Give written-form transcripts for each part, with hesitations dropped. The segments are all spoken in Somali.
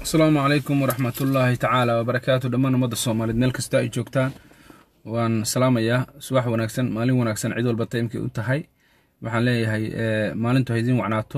السلام عليكم ورحمة الله تعالى وبركاته. دمان مدى الصوماليد ميل كستا اي joogtaan waan salaamayaa subax wanaagsan maalin wanaagsan cid walba taymkii u tahay waxaan leeyahay maalintu haydin wacnaato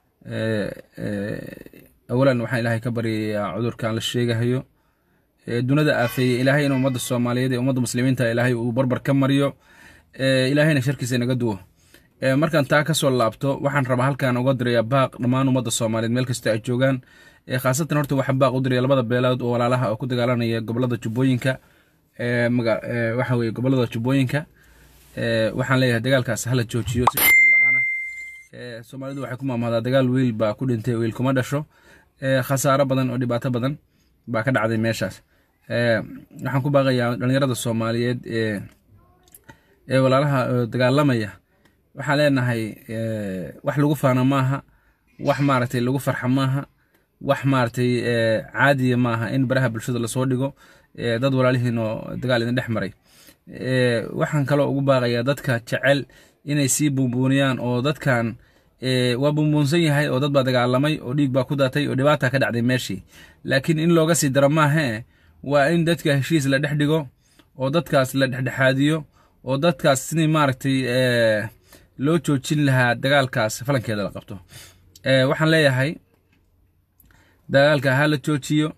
awalan waxaan ilaahay ka baryayaa cudurkan la sheegayo dunida aafeeyay ilaahay inuu ummadda Soomaaliyeed iyo ummadda muslimiinta ilaahay uu barbar ka mariyo ilaahayna sharkiisa inaga duwo markaan taa ka soo laabto waxaan rabaa halkaan uga dirayaa baaq dhamaan ummadda Soomaaliyeed meel kasta ay joogaan khaasatan horta waxaan baaq u diraya labada beelood oo walaalaha oo ku dagaalanaya gobolada Jubbooyinka waxa weeye gobolada Jubbooyinka waxaan leeyahay dagaalkaas hala joojiyo si la'aana Soomaalidu waxay ku maamulada dagaal wiil baa ku dhintay wiil kuma dhasho khasaaro badan oo dhibaato badan baa ka dhacday meeshaas waxaan ku baaqayaa dhalinyarada Soomaaliyeed ee walaalaha dagaalamaya waxaan leenahay wax lagu faano maaha wax maaragtay lagu farxo maaha wax maartay caadi maaha in baraha bulshada la soo dhigo dad walaalihiin oo dagaal idin dhex maray waxaan kale ugu baaqayaa dadka jecel inay si buunbuuniyaan oo dadkan waa buunbuunsan yahay oo dad baa dagaalamay oo dhiig baa ku daatay oo dhibaato ka dhacday meeshii laakiin in looga sii daro maaha waa in dadka heshiis la dhex dhigo oo dadkaas la dhexdhexaadiyo oo dadkaas sidii maaragtay loo joojin lahaa dagaalkaas falankeeda la qabto waxaan leeyahay dagaalka hala joojiyo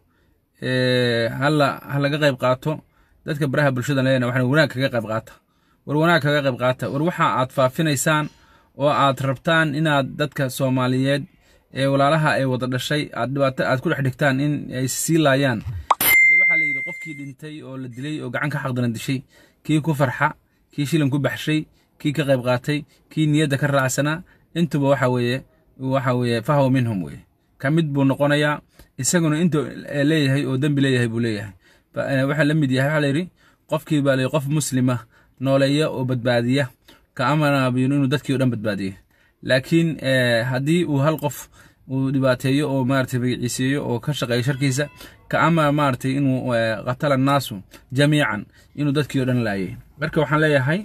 hala qayb qaato dadka baraha bulshada leeyna waxaan wanaag kaga qayb qaata war waxa aad faafinaysaan oo aad rabtaan inaad dadka Soomaaliyeed ee walaalaha ay wada dhashay aad dhibaato aad ku dhex dhigtaan in ay sii laayaan waxa la yiri qofkii dhintay oo la dilay oo gacan ka xaqdana dishay kii ku farxa kii shilin ku baxshay kii ka qayb qaatay kii niyada ka raacsana intuba waxa weeye fahaw minhum weeye kamid buu noqonayaa isaguna intuu leeyahay oo dambi leeyahay buu leeyahay waxa la mid yahay waxa la yiri qofkii baa qof muslima nooleeya oo badbaadiya ka amana inuu dadkii oo dhan badbaadiyo laakiin hadii uu hal qof uu dhibaateeyo oo maartay biciiseeyo oo ka shaqeeyo sharkiisa ka ama maartay inuu qatala naasu jamiican inuu dadkii oo dhan laayay marka waxaan leeyahay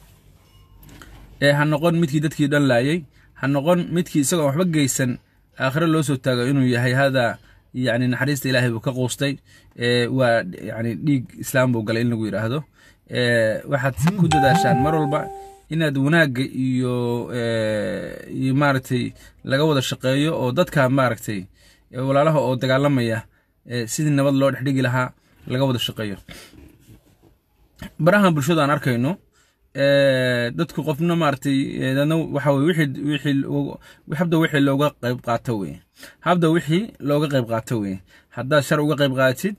ha noqon midkii dadkii dhan laayay ha noqon midkii isagoo waxba geysan آخر لو سو تاغو إنو يهي هذا يعني نحريست إلهي بو كقوستي يعني ديق إسلام بو قال إنو يراهدو واحد كودو داشان مرولبا إنا دوناق يمارتي لغاوة الشقايو أو دادكا ماركتي ولا له أو دقالمية سيد النبض لو نحديقي لها لغاوة الشقايو براهان بالشودان أركينو dadku qofna maartay waxa wixii habda wixii looga qayb qaato weey habda wixii looga qayb qaato weey hadda shar uga qayb qaatid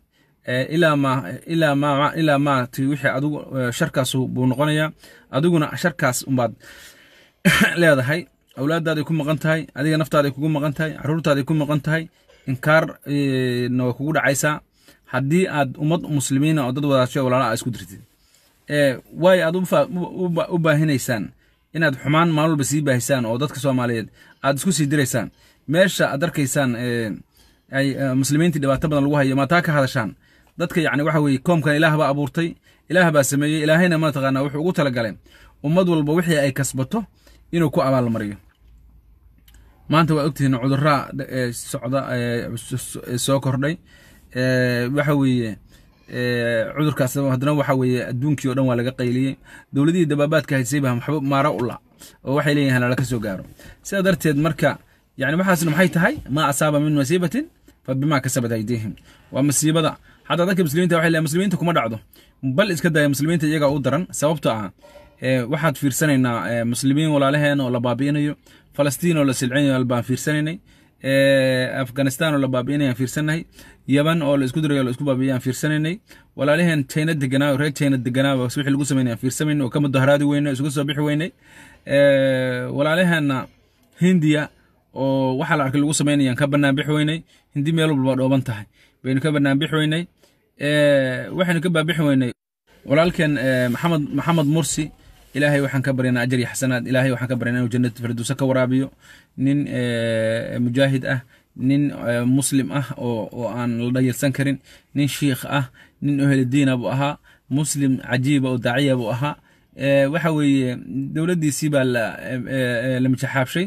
ila ma wixii adigu sharkaas buu noqonayaa adiguna sharkaas umbaad leedahay awlaadaada ku maqan tahay adiga naftaada kugu maqan tahay caruurtaada ku maqan tahay inkaar noo kugu dhacaysa hadii aad ummad muslimiina oo dad wadaashay walaalaha isku dirtid way aad u baahinaysaan inaad xumaan maalba sii baahisaan oo dadka Soomaaliyeed aad isku sii direysaan meesha aad arkaysaan ay muslimiinta dhibaato badan lagu hayo ma taa ka hadashaan dadka yaani waxa weey koomkan Ilaah baa abuurtay Ilaah baa sameeyay Ilaahayna ma taqaana wuxuu ugu tala galay ummad walba wixii ay kasbato inuu ku abaal mariyo maanta waa ogtihiin cudurra socda soo kordhay waxa weeye cudurkaas hadana waxa weeye adduunkii oo dhan waa laga qayliyay dawladii dababaadka haysayba maxba maara u la oo waxay leeyihiin la ka soo gaaro sida darteed marka yaani waxaasna maxay tahay ma asaaba min musibatin fa bima kasabat aydihim wa musiibada hada dadka muslimiinta waxay leeyihiin muslimiinta kuma dhacdo bal iska day muslimiinta iyaga u daran sababtoo ah waxaad fiirsanaynaa muslimiin walaalaheen oo la baabiinayo Falastiin oo la silcinayo albaan fiirsanaynay Afghanistan oo la baabiinayaan fiirsanahay Yaman oo la isku dirayo la isku baabiyaan fiirsanaynay walaalaheen China deganaa reer China deganaa wixii lagu sameeyay fiirsamin oo kama daharaadi weynay isku soo bixi weynay walaalaheena Hindiya oo waxa la arkay lagu sameeyay ka banaan bixi weynay hindi meel walba dhooban tahay bayna ka banaan bixi weynay waxaan ka baabixi weynay walaalkeen Maxamed Mursi إلهي وحن كبرنا أجر حسنات إلهي وحن كبرنا وجنة فردوس كورابيو نين مجاهد نين مسلم وأن لدي السنكرين نين شيخ نين أهل الدين أبو مسلم عجيب وداعية أبو وحوي دولة دي سيبا لمتحاب شيء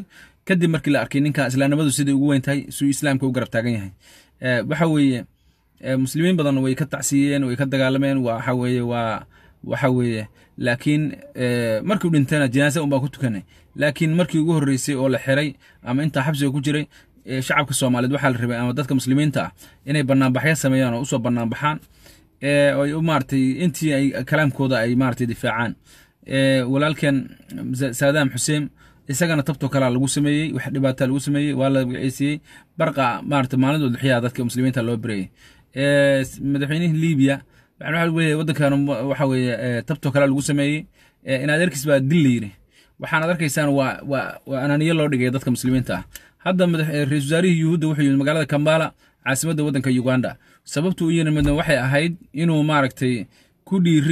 kadib markii la arkay ninka islaamnimadu sidii ugu weyn tahay suu islaamka u garab taagan yahay waxa weeye muslimiin badan way ka tacsiyeen way ka dagaalameen waxa weeye laakiin markii uu dhintayna janaasa un baa ku tukanay laakiin markii ugu horreysay oo la xiray ama inta xabsiga ku jiray shacabka Soomaaliyeed waxa la rabay ama dadka muslimiinta ah inay banaanbaxyo sameeyaan oo u soo banaanbaxaan ay u maartay intii ay kalaamkooda ay maartay difaacaan walaalkeen Saddam Hussein isagana tabto kala lagu sameeyay wax dhibaato lagu sameeyay waa la wiciisay barqa maartay maalinta dhixiyada dadka muslimiinta loo biray madaxweynaha Liibiya waxa weeye wadankan waxa weeye tabto kala lagu sameeyay in adeerkiis baa dilayay waxaan arkaysaan waa ananiyo loo dhigay dadka muslimiinta ah hadda ra'iisul wasaarihii Yuhuudda wuxuu yimid magaalada Kampala caasimadda wadanka Uganda sababtu uu yimid waxay ahayd inuu maaragtay ku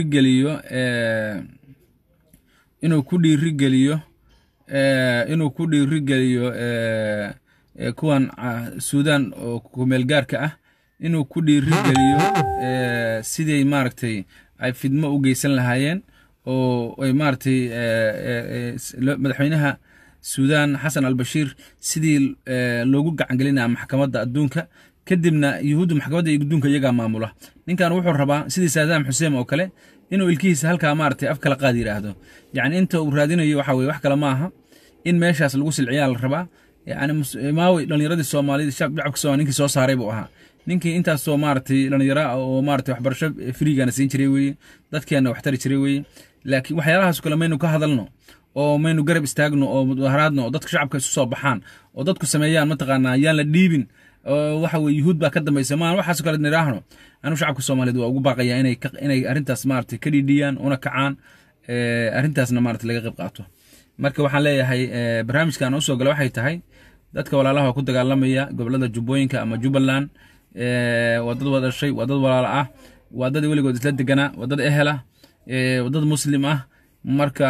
dhiirigeliyo kuwan Suudaan oo ku meel gaarka ah inuu ku dhiirigeliyo sidii maaragtay ay fidmo u geysan lahaayeen oo ay maaragtay madaxweynaha Suudaan Xasan al-Bashiir sidii loogu gacan gelinayo maxkamadda adduunka kadibna Yuhuudda maxkamadda adduunka iyaga maamula ninkan wuxuu rabaa sidii Saddam Hussein oo kale inuu ilkihiisa halka maartay af kala qaad yiraahdo yaani inta uu raadinayo waxa weeye wax kala ma aha in meeshaas lagu silciyaa la rabaa yaani maawi dhalinyaradii Soomaaliyeed shacabka Soomaaliyeed ninkii soo saaray buu ahaa ninkii intaas soo maartay dhalinyaro oo maartay waxbarasho freegana siin jiray weeye dadkeena wax tari jiray weeye laakiin waxyaalahaas kale maynu ka hadalno oo maynu garab istaagno oo mudaharaadno oo dadka shacabka isu soo baxaan oo dadku sameeyaan mataqaanaa yaan la dhiibin waxa weeye Yuhuud baa ka dambaysa ma waxaas kale niraahno anu shacabka Soomaaliyeed waa ugu baaqaya inay arintaas maartay ka dhidhiyaan una kacaan arintaasna maartay laga qayb qaato marka waxaan leeyahay barnaamijkan oo soo galay waxay tahay dadka walaalaha ku dagaalamaya gobolada Jubbooyinka ama Jubbaland wadad wada shay wadad walaal ah wadad weligood isla degana wadad ehela wadad muslim ah marka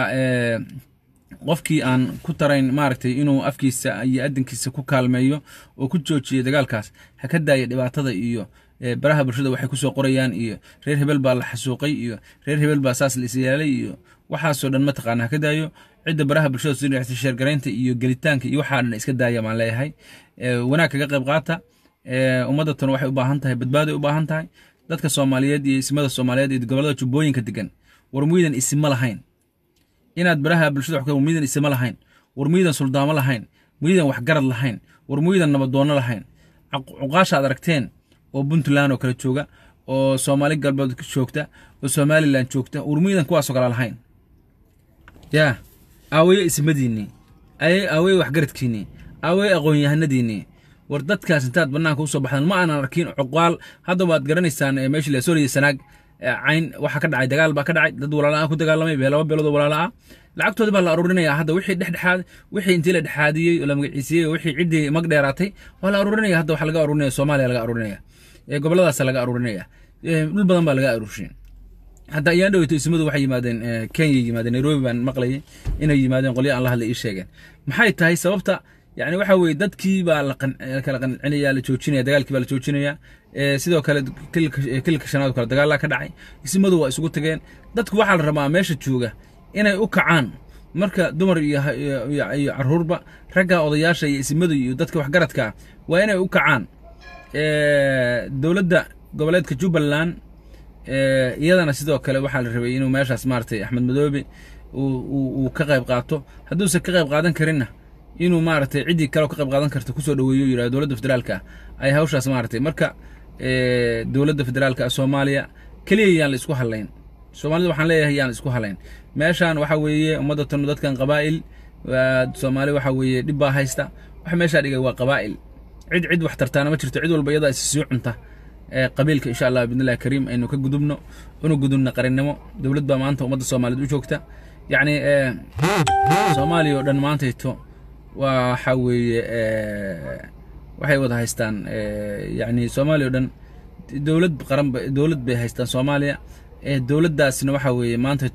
qofkii aan ku tarayn maartay inuu afkiisa iyo adankiisa ku kaalmeeyo oo ku joojiyo dagaalkaas ha ka daayo dhibaatada iyo baraha bulshada waxay ku soo qorayaan iyo reer hebel baa la xasuuqay iyo reer hebel baa saas la isyeelay iyo waxaas oo dhan ma taqaan ha ka daayo cid baraha bulshada soo dhigtay share gareynta iyo gelitaanka iyo waxa dhan iska daaya ma leeyahay wanaag kaga qayb qaata ummadatan waxay u baahan tahay badbaado u baahan tahay dadka Soomaaliyeed iyo ismada Soomaaliyeed iyo gobolada Jubbooyinka degan warmuydan isma lahayn inaad baraha bulshada wax ka warmuydan isma lahayn warmuydan suldaamo lahayn warmuydan wax garad lahayn warmuydan nabadoon lahayn cuqaasha aad aragteen oo Puntland oo kala jooga oo Soomaali galbeed ka joogta oo Somaliland joogta warmuydan kuwaas oo kala lahayn away ismadiini away wax garadkiini away aqoon yahanadiini war dadkaas intaad banaanka u soo baxdaan ma aanan arkin cuqaal hadda waad garanaysaan meeshii la soo sanaag cayn waxa ka dhacay dagaal baa ka dhacay dad walaalaha ku dagaalamay beelaba beelada walaalaha lacagtooda baa la aruurinaya hadda wixii dhexdhexaad wixii intii la dhexaadiyay la magaciisiyay wixii cidii mag dheeraatay waa la aruurinaya hadda waxa laga aruurinaya Soomaaliya laga aruurinaya goboladaas laga aruurinaya dhul badan baa laga aruurin hadda ayaan dhaweyto ismadu waxay yimaadeen Kenya yimaadeen Nairobi baan maqlayay inay yimaadeen qoliyo aan la hadlay ii sheegeen maxay tahay sababta يعني waxa weey dadkii baa la kala qancinaya la joojinaya dagaalkii baa la joojinaya sidoo kale kilka shanaad kala dagaal ka dhacay ismadu waa isugu tageen dadku waxa la rabaa meesha jooga inay u kacaan marka dumar iyo caruurba ragga odayaasha iyo ismadu iyo dadka wax garadka waa inay u kacaan dawladda goboleedka Jubbaland iyadana sidoo kale waxa la rabay inuu meeshaas maartay Axmed Madoobe uu ka qayb qaato hadduu se ka qayb qaadan karinna inuu maartay cidii kale ka qayb qaadan karto ku soo dhaweeyo yiraahdo dawladda federaalka ay hawshaas maartay marka dawladda federaalka Soomaaliya kaliya yaan la isku halayn Soomaalida waxaan leeyahay yaan isku halayn meeshan waxa weeye ummadatan dadkan qabaa'il Soomaali waxa weeye dib baa haysta waxa meesha dhigay waa qabaa'il cid wax tartaana ma jirto cid walba iyada is soo cunta qabiilka insha Allah bidnillah kariim aynu ka gudubno qarannimo dawlad baa maanta ummadda Soomaaliyeed u joogta yani Soomaaliya oo dhan maanta ito waxa weeye waxay wada haystaan yani Soomaaliya oo dhan dawlad qaran dawlad bay haystaan Soomaaliya dawladdaasna waxa weeye maanta ito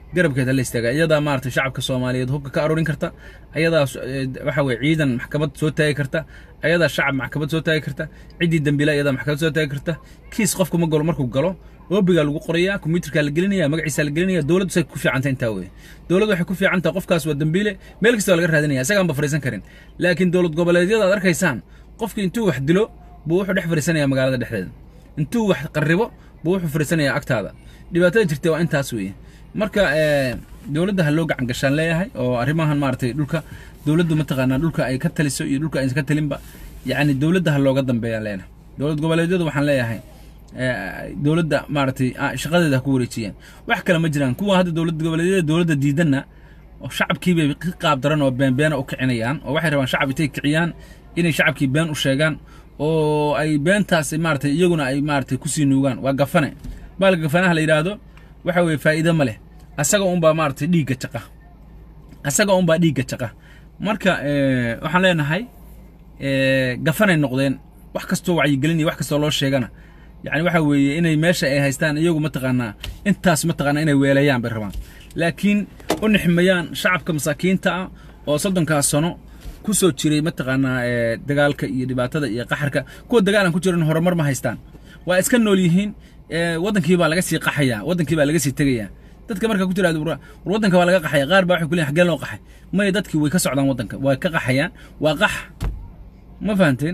garabkeeda la istaaga iyada maartay shacabka Soomaaliyeed hubka ka aruurin karta iyada waxa way ciidan maxkamad soo taagi karta iyada shacab maxkamad soo taagi karta cidii dambiila iyada maxkamad soo taagi karta kiis qofku ma galo markuu galo oobiga lagu qorayaa kombiyuutarka la gelinaya magaciisa la gelinaya dawladdu say ku fiicantay inta way dawladdu waxay ku fiicantaa qofkaas waa dambiile meel kasta laga raadinaya isaga aan ba fariisan karin laakiin dawlad goboleedyada aad arkaysaan qofkii intuu wax dilo buu wuxuu dhex fariisanaya magaalada dhexdeeda intuu wax qaribo buu wuxuu fariisanaya agtaada dhibaatada jirtay waa intaas weeye marka dawladda ha loo gacan gashaan leeyahay oo arrimahan maartay dhulka dawladdu ma taqaanaa dhulka ay ka taliso iyo dhulka ay ka talinba yaani dawladda ha looga dambeeyaa leena dawlad goboleedyadu waxaan leeyahay dawladda maartay shaqadeeda ku wareejiyeen wax kale ma jiraan kuwa hadda dawladda goboleedyada dawladda diidana oo shacabkii bay qaab daran oo been u kicinayaan oo waxay rabaan shacab intay kiciyaan inay shacabkii been u sheegaan oo ay beentaas maartay iyaguna ay maartay ku sii nuugaan waa gafane baalka gafanaha la yiraahdo waxa way faa'iido ma leh asaga un baa maartay dhiiga jaqa asaga un baa dhiiga jaqa marka waxaan leenahay gafanay noqdeen wax kasto wacyi gelin iyo wax kasto loo sheegana yani waxa weeye inay meesha ay haystaan iyagu ma taqaanaa intaas ma taqaanaa inay weelayaan bay rabaan laakiin u nixmayaan shacabka masaakiinta ah oo 30 sano ku soo jiray ma taqaanaa dagaalka iyo dhibaatada iyo qaxarka kuwa dagaalan ku jiran horumar ma haystaan waa iska nool yihiin wadankii baa laga sii qaxayaa wadankii baa laga sii tagayaa dadka marka ku tiraado wadanka waa laga qaxaya qaar baa waxay ku leeyahay xagee loo qaxay may dadkii way ka socdaan wadanka way ka qaxayaan waa qax ma fahanteen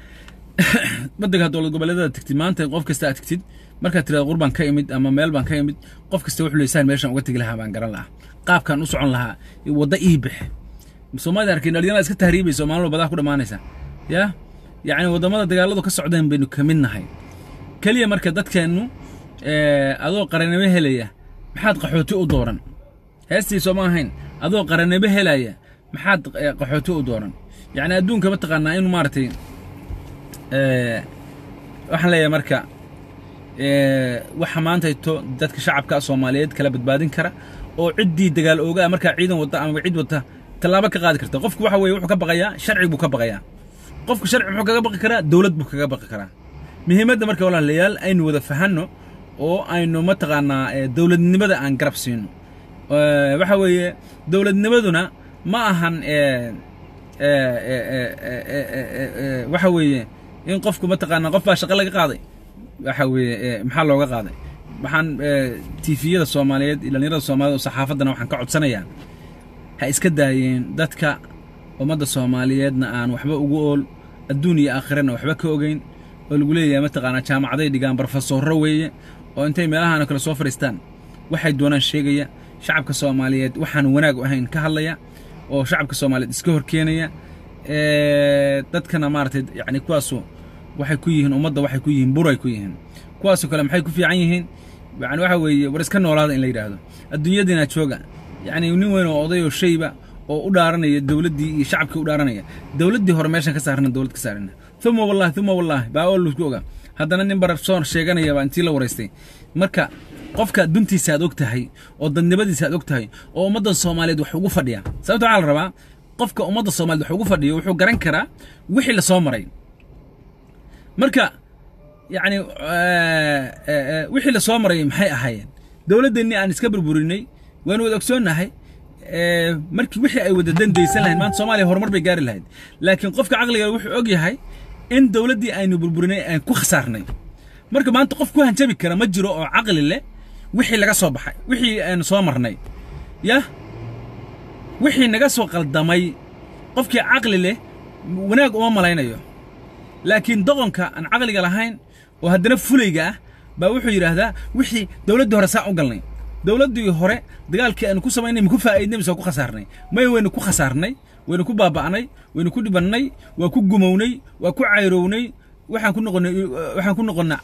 badda dawlad goboleedyada tagtid maanta qof kasta aad tagtid marka tiraado qurban ka imid ama meel baan ka imid qof kasta wuxuu leeyahay meeshan uga tagi lahaa baan garan lahaa qaabkan u socon lahaa wada ii bix Soomaaliya arkin dhalinyarada iska tahriibay Soomaaliya badaa ku dhamaanaysa ya yaani wadamada dagaaladu ka socdeen baynu ka midnahay kaliya marka dadkeenu adoo qaranimo helaya maxaad qaxooti u dooran heestii Soomaaliyeed adoo qaranimo helaya maxaad qaxooti u dooran yaani adduunka ma taqaanaa inuu maartay waxaan leeyahay marka waxa maanta ito dadka shacabka Soomaaliyeed kala badbaadin kara oo cidii dagaal ooga marka ciidan wada ama cid wada talaabo ka qaadi karta qofku waxa weeye wuxuu ka baqayaa sharci buu ka baqayaa qofku sharci wuxuu kaga baqi karaa dawlad buu kaga baqi karaa muhiimadda marka walaalayaal aynu wada fahanno oo aynu ma taqaanaa dawladnimada aan garab siino waxa weeye dawladnimaduna ma ahan waxa weeye in qofku ma taqaanaa qof baa shaqo laga qaaday waxa weeye maxaa looga qaaday waxaan TV-yada Soomaaliyeed dhalinyarada Soomaaliyeed oo saxaafadana waxaan ka codsanayaa ha iska daayeen dadka ummadda Soomaaliyeedna aan waxba ugu ool adduun iyo aakhirana waxba ka ogeyn oo lagu leeyahay ma taqaanaa jaamacaday dhigaan professor weeye oo intay meelahan kala soo fariistaan waxay doonaan sheegaya shacabka Soomaaliyeed waxaan wanaag u ahayn ka hadlaya oo shacabka Soomaaliyeed iska horkeenaya dadkana maartay yani kuwaasu waxay ku yihiin ummadda waxay ku yihiin buray ku yihiin kuwaasu kale maxay ku fiican yihiin yani waxa weeye war iska noolaada in la yiraahdo adduunyadina jooga يعني nin weyn oo oday oo shayba oo u dhaaranaya dawladii iyo shacabkii u dhaaranaya dawladii hore meeshan ka saarna dawlad ka saarna thumma wallahi baa oo lagu ogaa haddana nin barabsoon sheeganaya baa intii la wareystay marka qofka duntiisa aad ogtahay oo dadnimadiisa aad ogtahay oo ummadda Soomaaliyeed wax ugu fadhiya sababtoo aan rabaa qofka ummadda Soomaaliyeed wax ugu fadhiyo wuxuu garan karaa wixii la soo maray marka yani wixii la soo maray maxay ahaayeen dawladdeennii aan iska burburinay waan wada ogsoonahay markii wixii ay wada dandaysan lahayn maanta Soomaaliya horumar bay gaari lahayd laakiin qofka aqliga wuxuu og yahay in dawladdii aynu burburinay aan ku khasaarnay marka maanta qof ku hanjabi kara ma jiro oo aqli leh wixii laga soo baxay wixii aan soo marnay ya wixii naga soo qaldamay qofkii aqli leh wanaag uma malaynayo laakiin doqonka aan aqliga lahayn oo haddana fulayga baa wuxuu yiraahdaa wixii dawladda hore saa u galnay dawladdii hore dagaalkii aan ku sameynay ma ku faa'iidnay mise ku khasaarnay may waynu ku khasaarnay waynu ku baaba'nay waynu ku dhibannay waa ku gumownay waa ku cayrownay waxaan ku noqonnay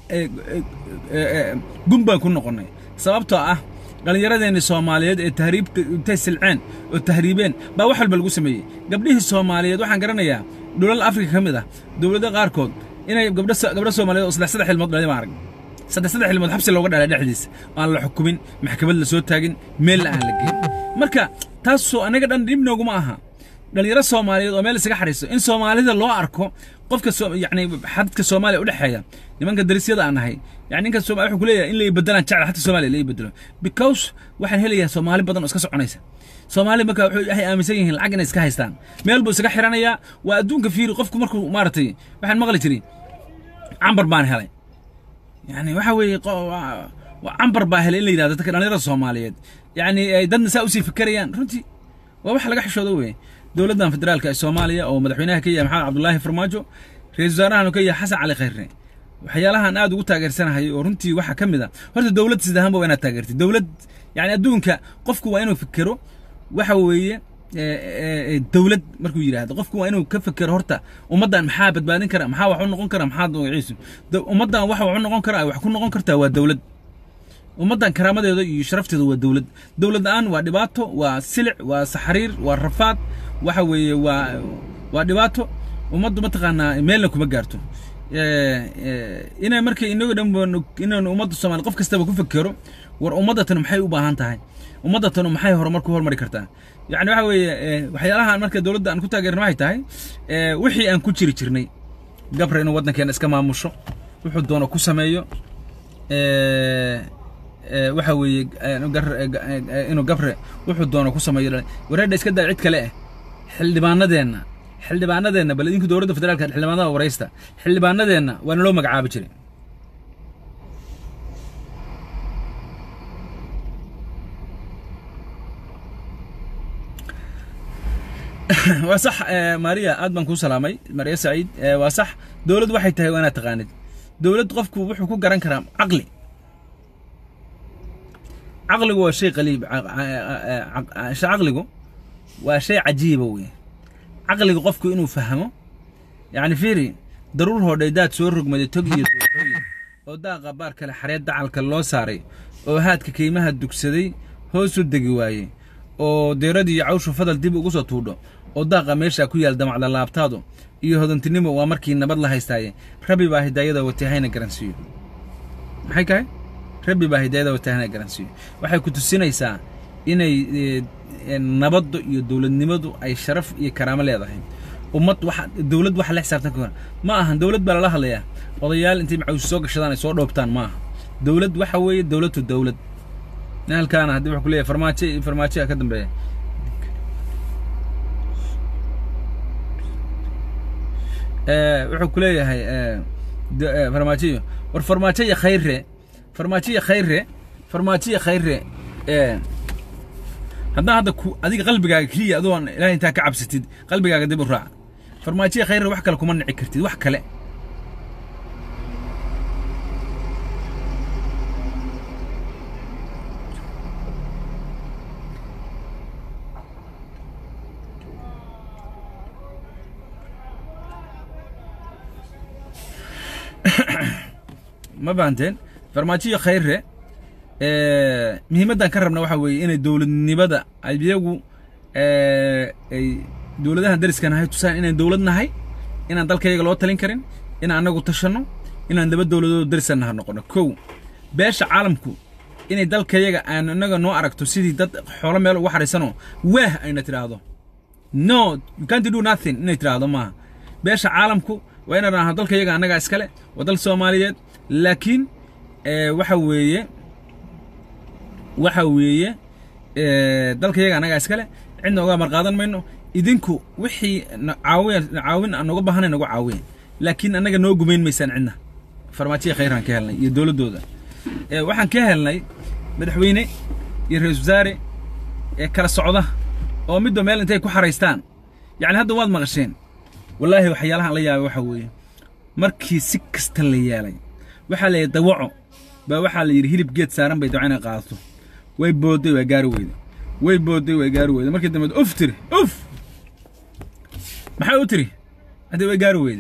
gumbaan ku noqonnay sababtoo ah dhalinyaradeena Soomaaliyeed ee tahriibta intay silceen oo tahriibeen baa wax walba lagu sameeyay gabdhihii Soomaaliyeed waxaan garanayaa dawlad Afrika kamid ah dawladaha qaarkood inay gabdho Soomaaliyeed oo saddex xilmood dhalay ma arag saddex xilmood xabsi looga dhalay dhexdiisa aan la xukumin maxkamad la soo taagin meel aan la geeyay marka taas soo anaga dhan dib noogu ma aha dhalinyaro Soomaaliyeed oo meel isaga xariiso in Soomaalida loo arko قف يعني حد كسومالي ولا حاجة لمن قدر يصير أنا هاي يعني إنك السومالي يحكوا لي اللي يبدلنا شعر حتى السومالي اللي يبدلوا because واحد هلي سومالي بدن اسكسو عنيسة سومالي بكا هي آمسين العجن إسكاهستان ميلبو سكا حرانيا وأدون كفير قفكم مركو مارتي واحد مغلي تري عنبر بان هلاي يعني وحوي وعنبر باهل اللي إذا تذكر أنا الصوماليات يعني دن سأوسي فكريان رنتي وواحد لقى حشو ذوي دولتنا فدرالك الصومالية أو مدحوينها كيا محمد عبد الله فرماجو رئيس وزراء كيا حسن علي خيرين وحيالها أنا أدو تاجر سنة هاي ورنتي واحد كم ذا هرت الدولة سدهم وين تاجرت الدولة يعني أدونك قفكوا وينو فكروا وحوي الدولة مركو يراد قفكوا وينو كفكر هرتا ومدة محابة بعدين كرا محاوى حون نقون كرا محاض وعيسو ومدة واحد حون نقون كرا وحكون نقون كرتا والدولة ومدة كرامة يشرفت ذو الدولة دولة الآن ودباته وسلع وسحرير والرفات وحوي ودباته ومدة متقنا ميلك مجارته إنا مركي إنه أمضى الصومال قف كستبوا كفكروا وأمضى محي وباهنتها أمضى محي هرمركو هرمري كرتها يعني وحيالها المركي دولة أن كنت أجر معي تاعي وحي أن كنت شري قبر إنه ودنا كان إسكما مشو وحدونا كوسمايو وحوي إنه قبر وحدونا كوسمايو ورد إسكدا عيد كلاه xildhibaanadeena baladinka dowladda federaalka xildhibaanada wareysta xildhibaanadeena waana loo magacaabi jiray waa sax Maria aad baan ku salaamay Maria Said waa sax dowladdu waxay tahay waana taqaanid dowlad qofku wuxuu ku garan karaa aqligu waa shay qaliib aqligu waa shay cajiib weey عقلي قفكو إنه فهمه يعني فيري ضرور هو ديدات سورق ما تجي ودا غبار كلا حريات دعال كلا ساري وهاد كقيمة الدكسدي هو سود جواي وديردي يعوشوا فضل ديب قصة طوله ودا قميش أكوي الدم على اللابتادو هذا انتنمو وامركي نبض الله يستاي ربي باهداية وتهينا جرانسيو حكاية ربي باهداية وتهينا جرانسيو وحي كنت السنة يسا إني نبض يدول النبض أي شرف يكرام لي ذهين ومط واحد الدولة واحد لا حساب تكون ما هن دولة بلا لها ليه وضيال أنت معوش سوق الشيطان يصور روبتان ما دولة وحوي دولة الدولة نهل كان هدي كلية فرماتشي أقدم به كلية هاي فرماتشي والفرماتشي خير فرماتشي خير هذا هذيك قلبك كلية أدوان لا أنت كعب ستيد قلبك قديم الراع فرماتشي خير وحكى لكم من عكرتي وحكى لا ما بانتين فرماتشي خير مهمة كرمنا وحوي إن الدولة نبدأ البيجو دولتها درس كان هاي تسان إن دولتنا هاي إن عندك كي يقولوا تلينكرين إن عندنا قطشنا إن عندنا دولة درس النهار نقولنا كو باش عالمكو إن دل كي يجا أن نجا نوعرك تسيدي دت حوالي ماله واحد سنة واه أين ترى هذا no you can't do nothing إن ترى هذا ما باش عالمكو وين راح دل كي يجا أنا جالس كله ودل سوماليات لكن وحوية دلك يجا أنا جالس كله عندنا وجا مرقادن منه إذنكو وحي عاون أنا وجا بهنا نجوا عاون لكن أنا جا نوجو مين ميسان عنا فرماتية خير عن كهلنا يدول دودا وحن كهلنا مدحويني يرهز وزاري كلا الصعودة أو مدة ميل أنتي كحريستان يعني هذا واد مغشين والله وحيالها عليا وحوية مركي سكست الليالي وحلا يدوعوا بوحلا يرهيب جيت سارن بيدعينا قاصو ويبودي ويجارو مركي دمد أفتري ما حاوتري هذا ويجارو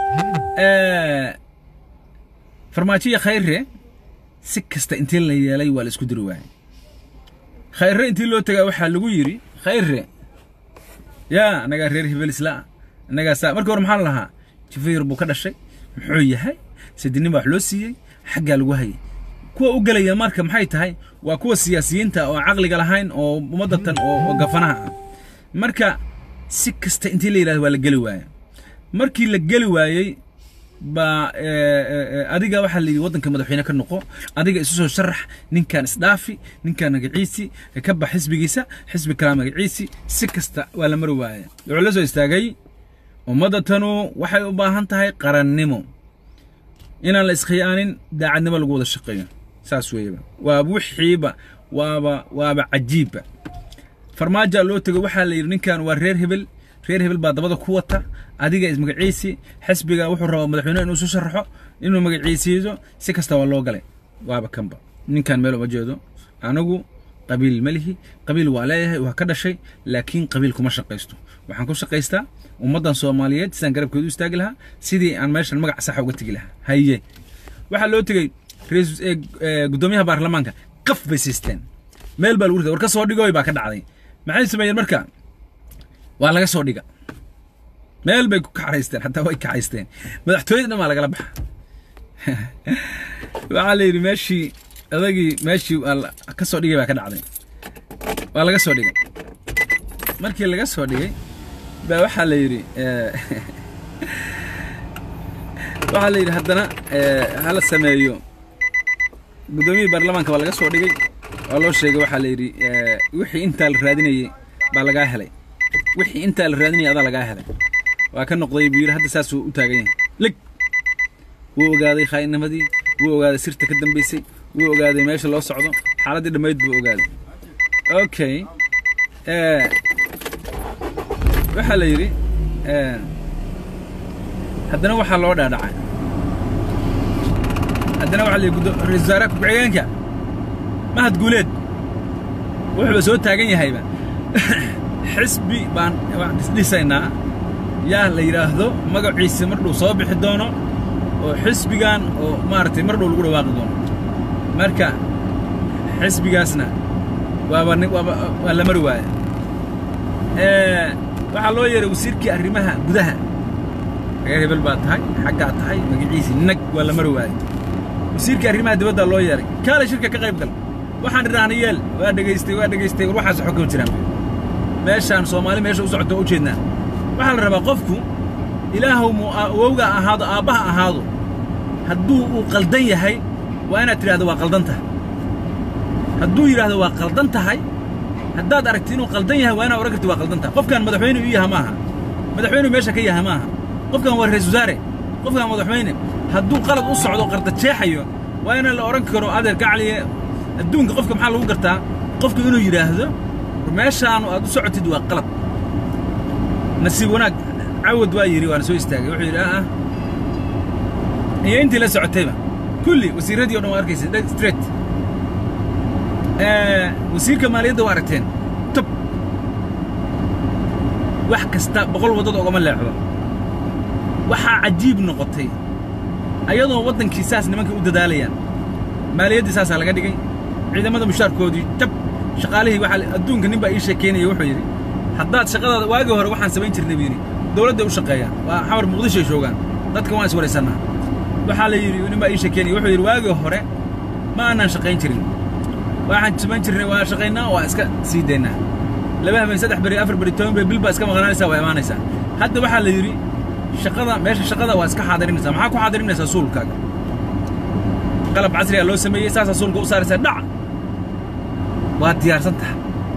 فرماتية خير سكست انتي الليالي ولا اسكدروا واي خير انتي لو تجا وحا لغو يري خير يا انا غير هبلس لا انا سا marka hore maxaan lahaa jifeer buu ka dhashay muxuu yahay sidinimo wax loo siiyay xagga lagu hayay kuwa u galaya marka maxay tahay waa kuwa siyaasiyiinta oo aqliga lahayn oo umadatan oo gafanaha marka si kasta intii la yiraahdo waa la gali waaya markii la geli waayay ba adiga waxa la yiri wadanka madaxweyne ka noqo adiga isu soo sharax ninkan isdaafi ninkan magaciisi ka bax xisbigiisa xisbi kala magaciisi si kasta waa la mar waayay wuxuu la soo istaagay ummadatu waxay u baahan tahay qarannimo inaan la iskhiyaanin daacadnimo lagu wada shaqeeyo saas weeyba waa wixiiba waaba cajiiba farmaajo loo tago waxa la yiri ninkan waa reer hebel baa dabada ku wata adiga is magaciisi xisbiga wuxuu rabaa madaxweynaha inuu soo sharaxo inuu magaciisiiso si kasta waa loo galay waaba kanba ninkan meel uma jeedo anagu qabiil malihi qabiil waa leeyahay waa ka dhashay laakiin qabiil kuma shaqeysto waxaan ku shaqeystaa ummadan Soomaaliyeed san garabkoodu istaagi lahaa sidii aan meeshan magac sax uga tagi lahaa haye waxa loo tagay gudoomiyaha baarlamaanka qaf bay siisteen meel baa lagu riday war ka soo dhigooy baa ka dhacday maxay sameeyeen marka waa laga soo dhiga meel bay ku kaxaysteen hatta way kaxaysteen madaxtooyada ma laga la baxa waxa la yiri meeshii ka soo dhigay baa ka dhacday waa laga soo dhigay markii laga soo dhigay ba waxa la yiri haddana hala sameeyo gudoomiyaha baarlamaanka waa laga soo dhigay waa loo sheegay waxa la yiri wixii inta la raadinayay baa laga helay wixii inta la raadinayay adaa laga helay waa ka noqday buu yiri hadda saas uu taagan yahay lig wuu ogaaday khaynamadii wuu ogaaday sirta ka dambeysay wuu ogaaday meesha loo socdo xaaladii dhameyd buu ogaaday okay waxa la yiri haddana waxa loo dhaadhacay haddana waxa la yiri ra'iisul wasaare ku-xigeenka mahad guuleed wuxuu soo taagan yahayba xisbi baan wax dhisaynaa yaa la yiraahdo magaciisa markuu soo bixi doono oo xisbigan oo maartay mar dhow lagu dhawaaqi doono marka xisbigaasna waa la mari waayay waxa loo yeeray wasiirkii arrimaha gudaha reer hebel baa tahay xagga tahay magaciisi nag waa la mari waayay wasiirkii arrimaha dibadda loo yeeray kaale shirka ka qayb gal waxaan iraahna yeel waa dhageystay waxaas xogka jiraan meeshaan Soomaali meesha u socoto u jeednaa waxa la rabaa qofku ilaahu awowga ahaado aabaha ahaado hadduu uu qaldan yahay waa inaad tiraahdo waa qaldan tahay hadduu yiraahdo waa qaldan tahay haddaad aragtid inuu qaldan yahay waa inaad oran kartid waa qaldan tahay qofkan madaxweyne uu yahay maaha madaxweyne meesha ka yahay maaha qofkan waa ra'iisul wasaare qofkan madaxweyne hadduu qalad u socdo qarda jeexayo waa in la oran karo adeer gacliye adduunka qofka maxaa lagu gartaa qofku inuu yiraahdo meeshaan aad u socotid waa qalad nasiib wanaag عود وايري وانا سو استاغي وحو يري هي انت لا سعتيبا كلي وزير راديو دو اركيس ستريت وزير كماليه دو ارتين طب wax kasta boqol wadada uga leexdo waxa cajiib noqotay ayadoo wadankiisaas nimanka u dadaalayaan maaliyadii saas laga dhigay ciidamada mushaarkoodii tab shaqaalihii waxa adduunka ninba ii sheekeynay wuxuu yiri haddaad shaqada waagi hore waxaan sameyn jirnay biiri dawladda u shaqeeyaan waa xamar muqdisho joogaan dadka waan is wareysanaa waxa la yiri ninba ii sheekeynay wuxuu yiri waagi hore ma aanan shaqeyn jirin waxaan sameyn jirnay waa shaqeynaa waa iska sii deynaa laba habeen saddex bari afar bari toban bari bilba iska maqnaanaysa waa imaanaysa hadda waxa la yiri shaqada meesha shaqada waa iska xaadirinaysa maxaa ku xaadirinaysa suulkaaga qalab casri ah loo sameeyay saasa suulka u saaraysa dhac waa diyaarsan tahay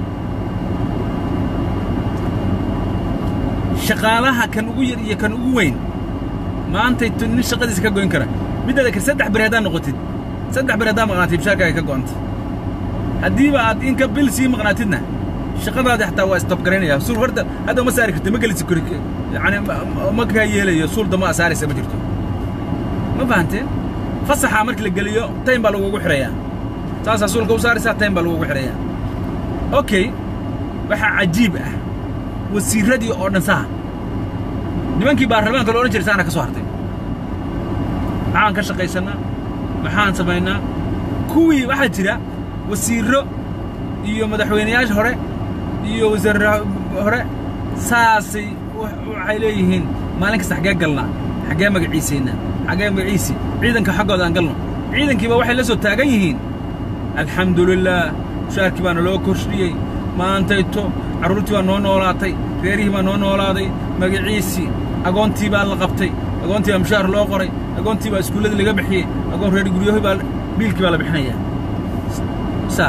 shaqaalaha kan ugu yar iyo kan ugu weyn maanta nin shaqadiisa ka goyn kara midda ka saddex bari hadaa noqotid saddex bari hadaa maqnaatid shaqada ka go'antay hadiiba aad in ka bil sii maqnaatidna shaqadaada xataa waa stop gareynaya suul horta hada ma saari kartid ma galisi kari yani ma ka yeelayo suul dama saaraysa ma jirto ma fahanteen fasaxa markii la galiyo time baa lagu xirayaa taasa suulka u saaraysa time baa lagu xirayaa okay waxa cajiib ah wasiiradii oo dhan saha nimankii baarlamaanka loo oran jiray saana ka soo hartay maxaan ka shaqaysanaa maxaan samaynaa kuwii waxa jira wasiiro iyo madaxweynayaasha hore iyo wasiir hore saasay waxay leeyihiin maalin kasta xagee galnaa xagee magaciisayna xagee magaciisi ciidanka xaggooda aan galno ciidankiiba waxay la soo taagan yihiin alxamdulillah shaarkii baana loo korshiyey maantayto carruurtii baa noo noolaatay reerihii baa noo noolaaday magaciisi agoontii baa la qabtay agoontii baa mushaar loo qoray agoontii baa iskuullada laga bixiyey agoon reer guryahoy baa biilkii baa la bixinayaa sax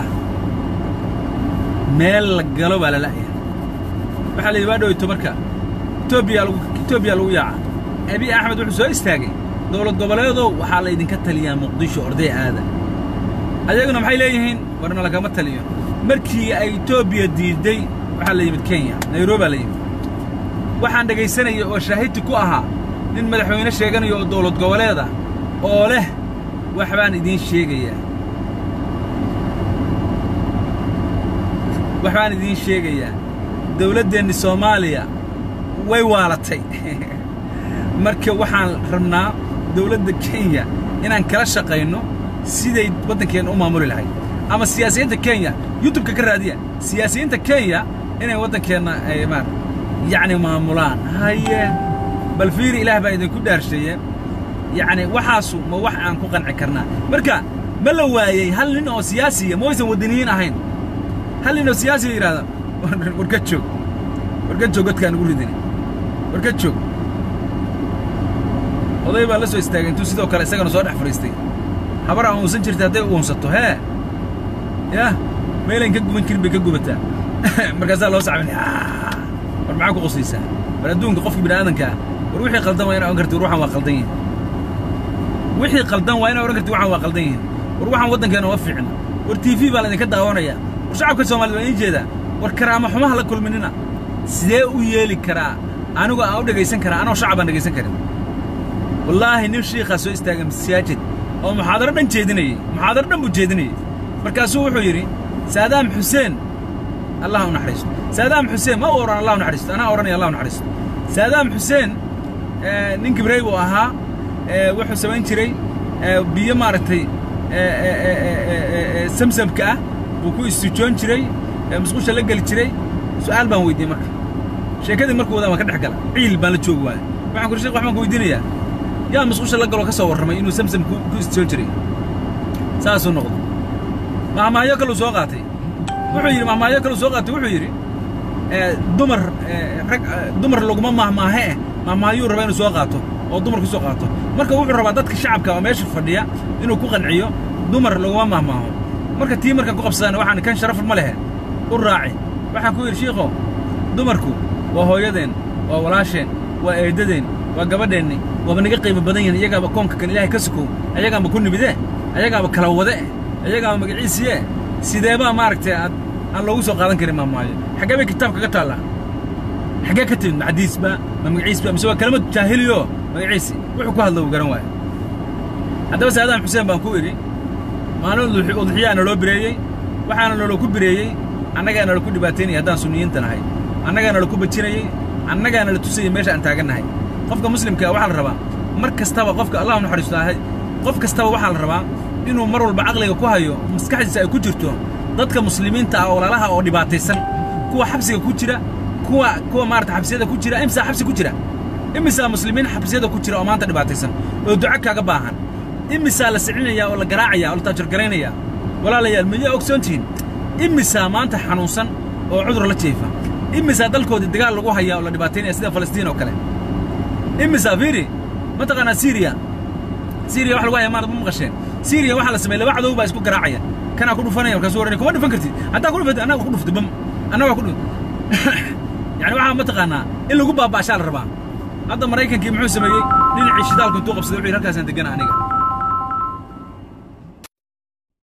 meel la galo baa la la'yahay waxaa la yidhi waa dhoweyto marka Itoobiya lagu yaaca Abiy Ahmed wuxuu soo istaagay dowlad goboleedow waxaa la idinka taliyaa Muqdisho orday aada ayaguna maxay leeyihiin warna lagama taliyo markii ay Itoobiya diiday waxaa la yimid Kenya Nairobi la yimid waxaan dhageysanayay oo shaahid ku ahaa nin madaxweyne sheeganayo oo dowlad goboleeda oo leh wax baan idin sheegayaa dowladdeena Soomaaliya way waalatay marka waxaan rabnaa dowladda Kenya inaan kala shaqeyno siday waddankeena u maamuli lahayd ama siyaasiyiinta Kenya YouTube ka raadiya siyaasiyiinta Kenya inay waddankeena ay يعني maamulaan haye bal fiiri ilaah baa idin ku dhaarsheeyay يعني waxaasu ma wax aan ku qanci karnaa marka ma la waayay hal nin oo siyaasiya ma aysan wadaniyiin ahayn hal nin oo siyaasi yiraahdo warka joog dadkaan ugu ridin warka joog oday baa la soo istaagay intuu sidoo kale isagana soo dhex fariistay habar aan uusan jirtay haday uunsato hee ya meelan ka guban kirbay ka gubataa markaas loo sacbinay معاك قصيصة بردون قف بنادم كا وروحي قلدان وين أنكرت وروحان وقلدين وحي قلدان وين أنكرت وروحان وقلدين وروحان ودن كانوا وفعنا والتيفي بالله كده وانا وشعب كسومالي وين جدا والكرامة حماها لكل مننا سيء يلي كرا أنا أود جيسن كرا أنا وشعب أنا جيسن كرا والله نمشي خسوا استاجم سياجد أو محاضرة بنجدني محاضرة بنجدني مركزو حيري سادام حسين الله نحرس سادام حسين ما أوران الله نحرس أنا أوراني الله نحرس سادام حسين نينك بريو أها وحو سوين تري بيمارتي سمسم كا وكو استجون تري مسقوش لقى تري سؤال بان ويدي مرك شيء كذا مرك وذا ما كان حكلا عيل بان لتشوف واحد ما عن كل شيء وحنا كويديني يا مسقوش لقى لو كسور رمي إنه سمسم كو استجون تري ساسو نقطة ما يأكلوا سوقاتي وحيري ما يأكلوا سوقاتي وحيري dumar laguma mahmaahe mahmaayuu rabaa inuu soo qaato oo dumarku soo qaato marka wuxuu rabaa dadka shacabka oo meesha fadhiya inuu ku qanciyo dumar laguma mahmaaho marka tii marka ku qabsadana waxaan kan sharaf ma leh u raaci waxaan ku yiri sheekho dumarku waa hooyadeen waa walaasheen waa eedadeen waa gabadheennii waa naga qiimo badan yihiin iyagaaba koonka kan Ilaahay ka suko ayagaaba ku nimide ayagaaba kala wade ayagaaba magaciisiye sideeba maaragtay aan loogu soo qaadan karin maamaayo xagee bay kitaabka ka taala xagee ka timid xadiis ba magaciis ba mise waa kalmad jaahiliyo magaciisi wuxuu ku hadlo garan waay hadaba Saadam Xuseen baan ku iri maalin udxiyaana loo bireeyay waxaana loo ku bireeyay annagaana loo ku dhibaateynay hadaan sunniyiinta nahay annagaana loo ku bajinayay annagaana la tusayay meesha aan taaganahay qofka muslimka waxa la rabaa mar kastaba qofka Allah naxariistahay qof kastaba waxa la rabaa inuu mar walba aqliga ku hayo maskaxdiisa ay ku jirto dadka muslimiinta ah oo walaalaha oo dhibaataysan kuwa xabsiga ku jira kuwa maarta xabsiyada ku jira imsa xabsi ku jira imsa muslimiin xabsiyada ku jira oo maanta dhibaataysan oo duco kaaga baahan imsa la sicinayaa oo la garaacaya oo la taajir gareynaya walaalayaal miyaa ogsoontiin imsa maanta xanuunsan oo cudur la jeefa imsa dalkooda dagaal lagu hayaa oo la dhibaateynaya sida Falastiin oo kale imsa fiiri mataqana Syria wax lagu hayaa maanta ma maqasheen Syria waxa la sameeyay laba cadow baa isku garaacaya كان أقول فني وكسور إني كمان فكرتي حتى أقول فدي أنا أقول فدي بم أنا أقول يعني واحد متقنا إلا جوبا بعشار ربع هذا مريكان كي محوس مجي نعيش ذلك كنتوا قبض ذبحي هالكاس عند الجنا عنيقة